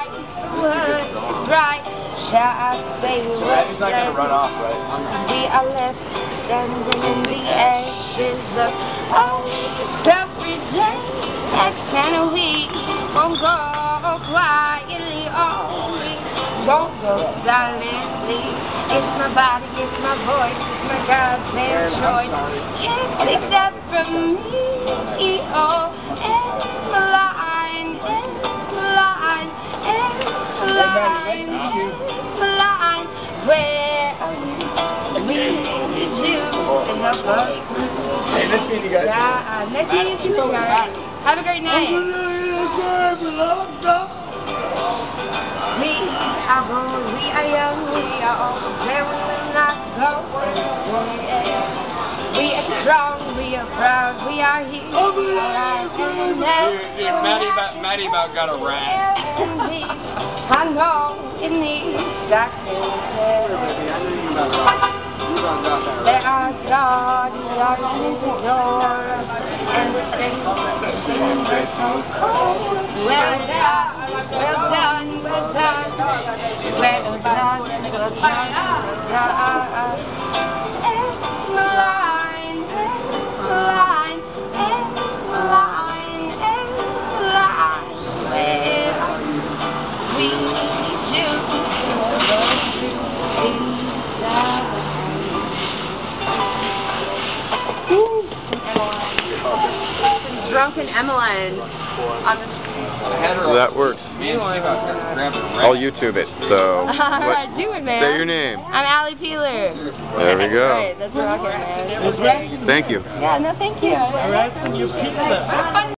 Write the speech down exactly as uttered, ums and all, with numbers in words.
what's right. Shall I say what's right? He's not going to run off, right? We are left standing in the ashes of all every day. That's kind of we won't go quietly, oh, we won't go silently. It's my body, it's my voice, it's my goddamn choice. Can't take that from me, oh, it's my line, it's my line, it's my line, it's my line. Where are you? We need you in the book. Hey, nice meeting you guys. Yeah, nice meeting you guys. Have a great night. We are bold, we are young, we are old, and we will not go away. We are strong, we are proud, we are here. We are alive and Dude, dude, Maddie about, Maddie about got a rag. I know in these darkness. There are God, God is the door, and the things that seem so cold. Well done, well done, well done, well done, well done, well done. It's my line, it's my line, it's my line, it's my line. Where we need you to go. Drunken Emmeline on the So that works. I'll YouTube it. So what? Do it, man. Say your name. I'm Allie Peeler. There we go. Right, that's rocking, man. Thank you. Yeah, no, thank you. All right, you pizza.